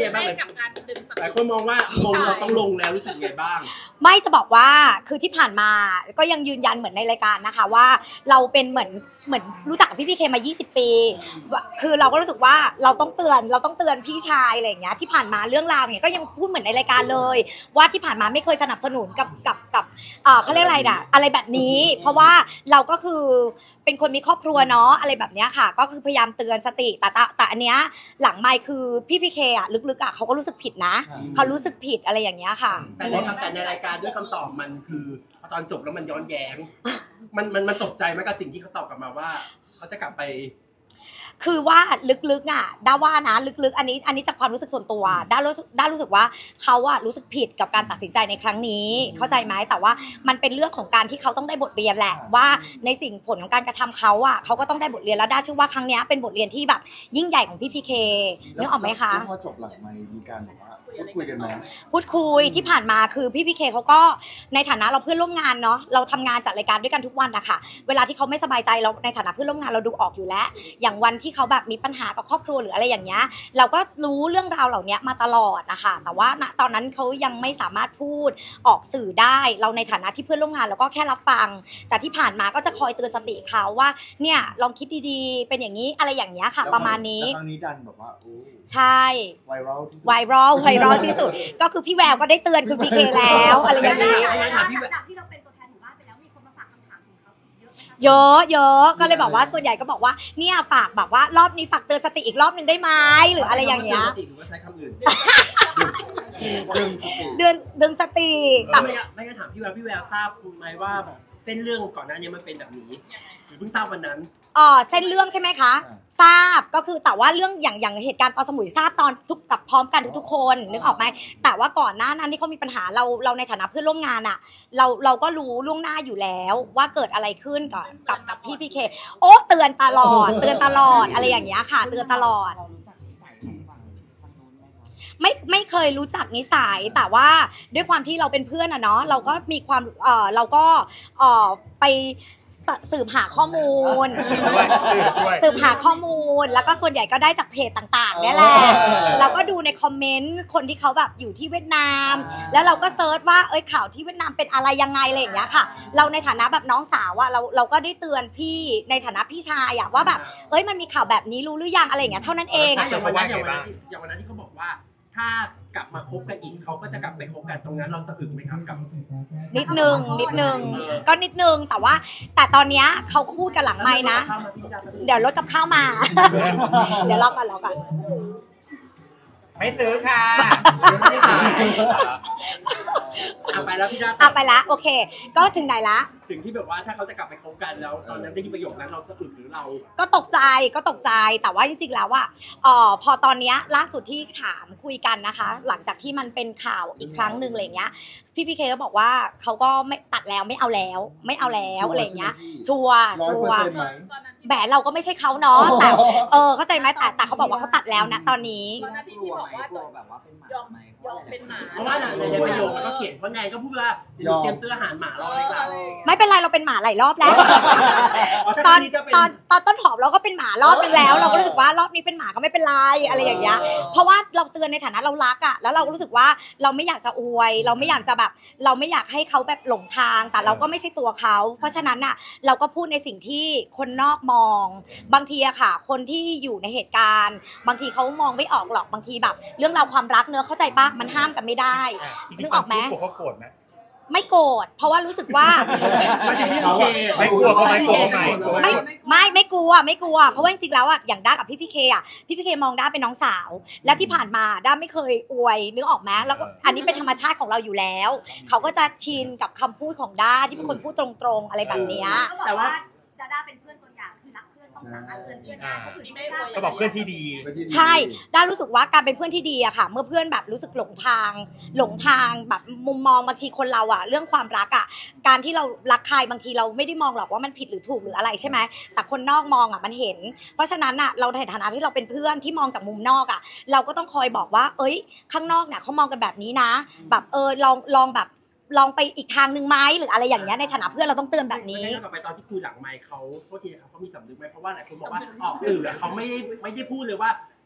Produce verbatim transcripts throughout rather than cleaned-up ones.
ไงบ้างกับการดึงสติหลายคนมองว่าลงเราต้องลงแล้วรู้สึกไงบ้างไม่จะบอกว่าคือที่ผ่านมาก็ยังยืนยันเหมือนในรายการนะคะว่าเราเป็นเหมือนเหมือนรู้จักกับพี่พีเคมายี่สิบปีคือเราก็รู้สึกว่าเราต้องเตือนเราต้องเตือนพี่ชายอะไรอย่างเงี้ยที่ผ่านมาเรื่องราวเนี่ยก็ยังพูดเหมือนในรายการเลยว่าที่ผ่านมาไม่เคยสนับสนุนกับกับกับเอ่อเขาเรียกอะไรน่ะอะไรแบบนี้เพราะว่าเราก็คือเป็นคนมีครอบครัวเนาะอะไรแบบเนี้ยค่ะก็คือพยายามเตือนสติแต่แต่อันเนี้ยหลังไมค์คือพี่พีเคอ่ะลึกๆอ่ะเขาก็รู้สึกผิดนะเขารู้สึกผิดอะไรอย่างเงี้ยค่ะแต่ในคำแต่ในรายการด้วยคำตอบมันคือตอนจบแล้วมันย้อนแย้งมันมันมันตกใจไหมกับสิ่งที่เขาตอบกลับมาว่าเขาจะกลับไปคือว่าลึกๆอ่ะด้าว่านะลึกๆอันนี้อันนี้จากความรู้สึกส่วนตัวด้ารู้ด้ารู้สึกว่าเขาอะรู้สึกผิดกับการตัดสินใจในครั้งนี้เข้าใจไหมแต่ว่ามันเป็นเรื่องของการที่เขาต้องได้บทเรียนแหละว่าในสิ่งผลของการกระทำเขาอะเขาก็ต้องได้บทเรียนแล้วด้าเชื่อว่าครั้งนี้เป็นบทเรียนที่แบบยิ่งใหญ่ของพี่พีเคนึกออกไหมคะพอจบหลังไมค์มีการแบบว่าพูดคุยกันไหมพูดคุยที่ผ่านมาคือพี่พีเคเขาก็ในฐานะเราเพื่อนร่วมงานเนาะเราทำงานจัดรายการด้วยกันทุกวันอะค่ะเวลาที่เขาไม่สบายใจเราในฐานะเพื่อนร่วมงานเราดูออกอยู่แล้วอย่างวันที่เขาแบบมีปัญหากับครอบครัวหรืออะไรอย่างเงี้ยเราก็รู้เรื่องราวเหล่านี้มาตลอดนะคะแต่ว่าณตอนนั้นเขายังไม่สามารถพูดออกสื่อได้เราในฐานะที่เพื่อนร่วมงานเราก็แค่รับฟังแต่ที่ผ่านมาก็จะคอยเตือนสติเขาว่าเนี่ยลองคิดดีๆเป็นอย่างนี้อะไรอย่างเงี้ยค่ะประมาณนี้ครั้งนี้ดันแบบว่าใช่ไวรัลที่สุดไวรัลไวรัลที่สุดก็คือพี่แววก็ได้เตือนคุณพีเคแล้วอะไรอย่างนี้เยอะเยอะก็เลยบอกว่าส่วนใหญ่ก็บอกว่าเนี่ยฝากแบบว่ารอบนี้ฝากเตือนสติอีกรอบหนึ่งได้ไหมหรืออะไรอย่างเงี้ยสติหรือว่าใช้คำอื่นเดือนดึงสติแต่ไม่ไม่งั้นถามพี่แววพี่แววทราบไหมว่าแบบเส้นเรื่องก่อนหน้านี้มันเป็นแบบนี้หรือเพิ่งทราบวันนั้นอ๋อเส้นเรื่องใช่ไหมคะทราบก็คือแต่ว่าเรื่องอย่างอย่างเหตุการณ์ตอนสมุยทราบตอนทุกกับพร้อมกันทุกๆคนนึกออกไหมแต่ว่าก่อนหน้านั้นที่เขามีปัญหาเราเราในฐานะเพื่อนร่วมงานอ่ะเราเราก็รู้ล่วงหน้าอยู่แล้วว่าเกิดอะไรขึ้นกับกับกับพี่พีเคโอ้เตือนตลอดเตือนตลอดอะไรอย่างเงี้ยค่ะเตือนตลอดไม่ไม่เคยรู้จักนิสัยแต่ว่าด้วยความที่เราเป็นเพื่อนอะเนาะเราก็มีความเออเราก็เออไปสืบหาข้อมูลสืบหาข้อมูลแล้วก็ส่วนใหญ่ก็ได้จากเพจต่างๆนี่แหละเราก็ดูในคอมเมนต์คนที่เขาแบบอยู่ที่เวียดนามแล้วเราก็เซิร์ชว่าเอ้ยข่าวที่เวียดนามเป็นอะไรยังไงอะไรอย่างเงี้ยค่ะเราในฐานะแบบน้องสาวอะเราเราก็ได้เตือนพี่ในฐานะพี่ชายอะว่าแบบเอ้ยมันมีข่าวแบบนี้รู้หรือยังอะไรอย่างเงี้ยเท่านั้นเองอย่างวันนั้นอย่างวันนั้นอย่างวันนั้นที่เขาบอกว่าถ้ากลับมาคบกันอีกเขาก็จะกลับไปคบกันตรงนั้นเราสะอึกไหมครับกับนิดนึงนิดนึงก็นิดนึงแต่ว่าแต่ตอนเนี้ยเขาพูดกันหลังไมค์นะเดี๋ยวรถจะเข้ามาเดี๋ยวรอก่อนรอก่อนไม่ซื้อค่ะไม่ขายไปแล้วพี่ดาอ่ะไปละโอเคก็ถึงไหนละถึงที่แบบว่าถ้าเขาจะกลับไปคบกันแล้วตอนนั้นได้ยินประโยคนั้นเราสะอึกหรือเราก็ตกใจก็ตกใจแต่ว่าจริงๆแล้วว่าเอ่อพอตอนนี้ล่าสุดที่ถามคุยกันนะคะหลังจากที่มันเป็นข่าวอีกครั้งหนึ่งอะไรเงี้ยพี่พีเคก็บอกว่าเขาก็ไม่ตัดแล้วไม่เอาแล้วไม่เอาแล้วอะไรเงี้ยชัวร์ชัวร์แบเราก็ไม่ใช่เขาเนาะแต่เออเข้าใจไหมแต่แต่เขาบอกว่าเขาตัดแล้วนะตอนนี้ตอนนั้นที่บอกว่าแบบว่าเป็นหมายอมเป็นหมาเพราะว่าในประโยคมันก็เขียนว่าไงก็พูดว่าเตรียมซื้ออาหารหมารอเลยค่ะไม่เป็นไรเราเป็นหมาหลายรอบแล้วตอนตอนตอนต้นหอมเราก็เป็นหมารอบนึงแล้วเราก็รู้สึกว่ารอบนี้เป็นหมาก็ไม่เป็นไรอะไรอย่างเงี้ยเพราะว่าเราเตือนในฐานะเรารักอ่ะแล้วเราก็รู้สึกว่าเราไม่อยากจะอวยเราไม่อยากจะแบบเราไม่อยากให้เขาแบบหลงทางแต่เราก็ไม่ใช่ตัวเขาเพราะฉะนั้นอ่ะเราก็พูดในสิ่งที่คนนอกมองบางทีอะค่ะคนที่อยู่ในเหตุการณ์บางทีเขามองไม่ออกหรอกบางทีแบบเรื่องราวความรักเนอะเข้าใจปะมันห้ามกันไม่ได้นึกออกไหมเขาโกรธไหมไม่โกรธเพราะว่ารู้สึกว่าไม่กลัวเขาไม่กลัวไม่ไม่ไม่กลัวไม่กลัวเพราะว่าจริงๆแล้วอ่ะอย่างด้ากับพี่พีเคอ่ะพี่พีเคมองด้าเป็นน้องสาวแล้วที่ผ่านมาด้าไม่เคยอวยนึกออกไหมแล้วอันนี้เป็นธรรมชาติของเราอยู่แล้วเขาก็จะชินกับคำพูดของด้าที่เป็นคนพูดตรงๆอะไรแบบนี้แต่ว่าด้าเป็นเพื่อนตัวอย่างคือรักเพื่อนต้องสามารถเตือนเพื่อนได้ก็บอกเพื่อนที่ดีใช่ด้ารู้สึกว่าการเป็นเพื่อนที่ดีอะค่ะเมื่อเพื่อนแบบรู้สึกหลงทางหลงทางแบบมุมมองบางทีคนเราอะเรื่องความรักอะการที่เรารักใครบางทีเราไม่ได้มองหรอกว่ามันผิดหรือถูกหรืออะไรใช่ไหมแต่คนนอกมองอะมันเห็นเพราะฉะนั้นอะเราในฐานะที่เราเป็นเพื่อนที่มองจากมุมนอกอะเราก็ต้องคอยบอกว่าเอ้ยข้างนอกเนี่ยเขามองกันแบบนี้นะแบบเออลองลองแบบลองไปอีกทางหนึ่งไหมหรืออะไรอย่างเงี้ยในฐานะเพื่อนเราต้องเตือนแบบนี้ต่อไปตอนที่คุยหลังไมค์เขาโทษทีนะครับเขามีสำนึกไหมเพราะว่าหลายคนบอกว่าออกสื่อเขาไม่ไม่ได้พูดเลยว่าจ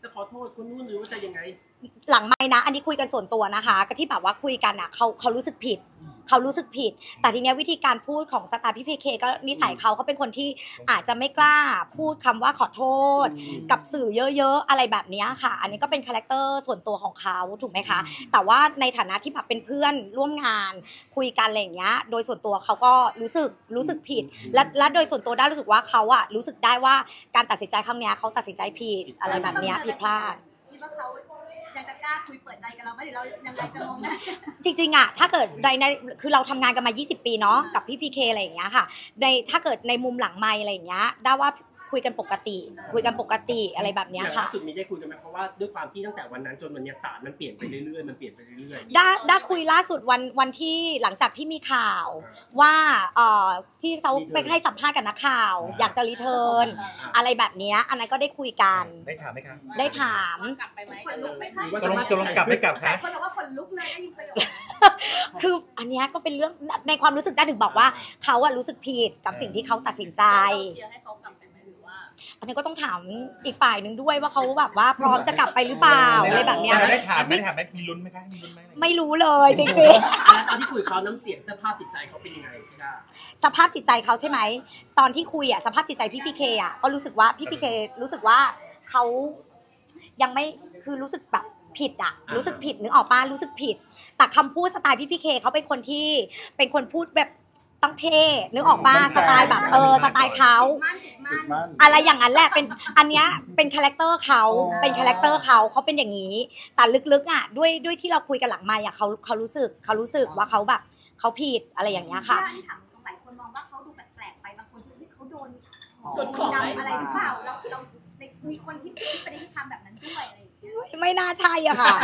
จะขอโทษคนนู้นหรือว่าจะยังไงหลังไม่นะอันนี้คุยกันส่วนตัวนะคะก็ที่แบบว่าคุยกันอ่ะเขาเขารู้สึกผิดเขารู้สึกผิดแต่ทีเนี้ยวิธีการพูดของสไตล์พี่พีเคก็นิสัยเขาเขาเป็นคนที่อาจจะไม่กล้าพูดคำว่าขอโทษกับสื่อเยอะๆอะไรแบบนี้ค่ะอันนี้ก็เป็นคาแรคเตอร์ส่วนตัวของเขาถูกไหมคะแต่ว่าในฐานะที่แบบเป็นเพื่อนร่วมงานคุยกันอะไรอย่างเงี้ยโดยส่วนตัวเขาก็รู้สึกรู้สึกผิดและและโดยส่วนตัวได้รู้สึกว่าเขาอะรู้สึกได้ว่าการตัดสินใจครั้งเนี้ยเขาตัดสินใจผิดอะไรแบบเนี้ยผิดพลาดคิดว่าเขายังจะกล้าคุยเปิดใจกับเราไหมหรือเรายังไงจะมองนะจริงๆอะถ้าเกิดในในคือเราทำงานกันมายี่สิบปีเนาะกับพี่พีเคอะไรอย่างเงี้ยค่ะในถ้าเกิดในมุมหลังไมค์อะไรอย่างเงี้ยได้ว่าคุยกันปกติคุยกันปกติอะไรแบบนี้ค่ะล่าสุดมีได้คุยกันไหมเพราะว่าด้วยความที่ตั้งแต่วันนั้นจนวันนี้ศาลมันเปลี่ยนไปเรื่อยๆมันเปลี่ยนไปเรื่อยๆได้ได้คุยล่าสุดวันวันที่หลังจากที่มีข่าวว่าเอ่อที่เขาไปให้สัมภาษณ์กับนักข่าวอยากจะรีเทิร์นอะไรแบบนี้อันนั้นก็ได้คุยกันได้ถามไหมคะได้ถามกลับไปไหมคนลุกไหมตกลงตกลงกลับไม่กลับคะคนบอกว่าคนลุกเลยได้ยินประโยคคืออันนี้ก็เป็นเรื่องในความรู้สึกได้ถึงบอกว่าเขาอะรู้สึกผิดกับสิ่งที่เขาตัดสินใจอันนี้ก็ต้องถามอีกฝ่ายหนึ่งด้วยว่าเขาแบบว่าพร้อมจะกลับไปหรือเปล่าอะไรแบบนี้ได้ถามไม่ถามไม่มีลุ้นไหมคะมีลุ้นไหมไม่รู้เลยจริงๆแล้วตอนที่คุยเขาน้ำเสียงสภาพจิตใจเขาเป็นยังไงพี่ดาสภาพจิตใจเขาใช่ไหมตอนที่คุยอ่ะสภาพจิตใจพี่พีเคอ่ะก็รู้สึกว่าพี่พีเครู้สึกว่าเขายังไม่คือรู้สึกแบบผิดอ่ะรู้สึกผิดนึกออกป้ารู้สึกผิดแต่คำพูดสไตล์พี่พีเคเขาเป็นคนที่เป็นคนพูดแบบต้องเท่นึกออกมาสไตล์แบบเออสไตล์เขาอะไรอย่างนั้นแหละเป็นอันเนี้ยเป็นคาแรคเตอร์เขาเป็นคาแรคเตอร์เขาเขาเป็นอย่างนี้แต่ลึกๆอ่ะด้วยด้วยที่เราคุยกันหลังไมค์อ่ะเขาเขารู้สึกเขารู้สึกว่าเขาแบบเขาผิดอะไรอย่างเงี้ยค่ะที่ถามหลายคนมองว่าเขาดูแปลกๆไปบางคนที่เขาโดนโดนของอะไรหรือเปล่าเราเรามีคนที่คิดไปในทิศทางแบบนั้นด้วยอะไรไม่น่าใช่อะค่ะ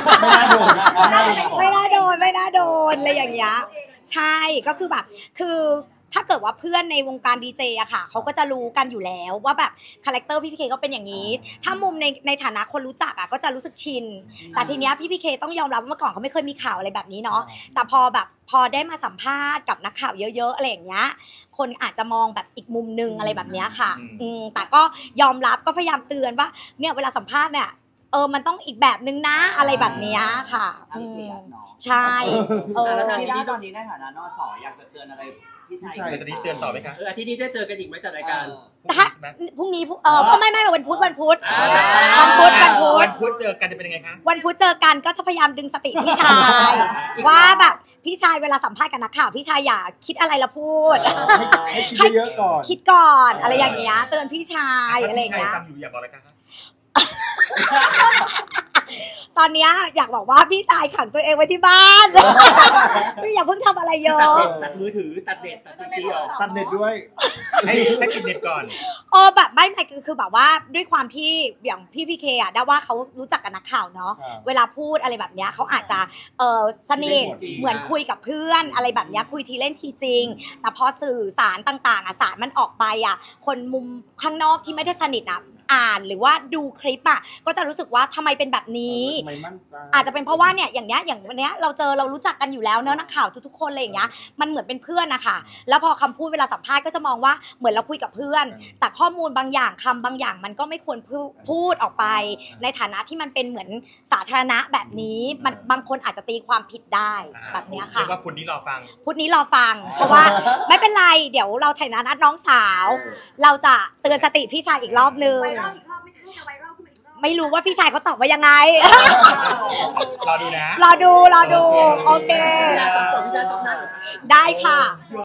ไม่น่าโดนไม่น่าโดนอะไรอย่างเงี้ยใช่ก็คือแบบคือถ้าเกิดว่าเพื่อนในวงการดีเจอะค่ะเขาก็จะรู้กันอยู่แล้วว่าแบบคาแรคเตอร์พี่พีเคก็เป็นอย่างนี้ถ้ามุมในในฐานะคนรู้จักอะก็จะรู้สึกชินแต่ทีเนี้ยพี่พีเคต้องยอมรับว่าเมื่อก่อนเขาไม่เคยมีข่าวอะไรแบบนี้เนาะแต่พอแบบพอได้มาสัมภาษณ์กับนักข่าวเยอะๆอะไรอย่างเงี้ยคนอาจจะมองแบบอีกมุมนึงอะไรแบบเนี้ยค่ะอืมแต่ก็ยอมรับก็พยายามเตือนว่าเนี่ยเวลาสัมภาษณ์เนี่ยเออมันต้องอีกแบบนึงนะอะไรแบบเนี้ยค่ะใช่เออแล้วทีนี้ตอนนี้ในฐานะนส.อยากจะเตือนอะไรพี่ชัยจะนี้เตือนต่อไหมคะเอออาทิตย์นี้ได้เจอกันอีกไหมจัดรายการถ้าพรุ่งนี้เออไม่ไม่วันพุธวันพุธวันพุธวันพุธวันพุธเจอกันจะเป็นยังไงคะวันพุธเจอกันก็จะพยายามดึงสติพี่ชายว่าแบบพี่ชายเวลาสัมภาษณ์กับนักข่าวพี่ชายอย่าคิดอะไรละพูดให้คิดเยอะก่อนคิดก่อนอะไรอย่างเงี้ยเตือนพี่ชายอะไรอย่างเงี้ยฟังอยู่อยากบอกอะไรกันคะตอนนี้อยากบอกว่าพี่ชายขังตัวเองไว้ที่บ้านพี่อย่าเพิ่งทำอะไรเยอะตัดมือถือตัดเน็ตตัดซีดีออกตัดเน็ตด้วยให้ให้ปิดเน็ตก่อนโอ้แบบไม่ไม่คือคือแบบว่าด้วยความที่อย่างพี่พีเคอ่ะได้ว่าเขารู้จักกับนักข่าวเนาะเวลาพูดอะไรแบบเนี้ยเขาอาจจะเออสนิทเหมือนคุยกับเพื่อนอะไรแบบเนี้ยคุยทีเล่นทีจริงแต่พอสื่อสารต่างๆอ่ะสารมันออกไปอ่ะคนมุมข้างนอกที่ไม่ได้สนิทอ่ะอ่านหรือว่าดูคลิปอ่ะก็จะรู้สึกว่าทำไมเป็นแบบนี้อาจจะเป็นเพราะว่าเนี่ยอย่างเนี้ยอย่างวันเนี้ยเราเจอเรารู้จักกันอยู่แล้วเนอะนักข่าวทุกๆคนอะไรอย่างเงี้ยมันเหมือนเป็นเพื่อนนะคะแล้วพอคำพูดเวลาสัมภาษณ์ก็จะมองว่าเหมือนเราคุยกับเพื่อนแต่ข้อมูลบางอย่างคำบางอย่างมันก็ไม่ควรพูดออกไปในฐานะที่มันเป็นเหมือนสาธารณะแบบนี้มันบางคนอาจจะตีความผิดได้แบบเนี้ยค่ะเรียกว่าพุธนี้รอฟังพุธนี้รอฟังเพราะว่าไม่เป็นไรเดี๋ยวเราฐานะน้องสาวเราจะเตือนสติพี่ชายอีกรอบนึงไม่รู้ว่าพี่ชายเขาตอบว่ายังไงรอดูนะรอดูรอดูโอเคได้ค่ะ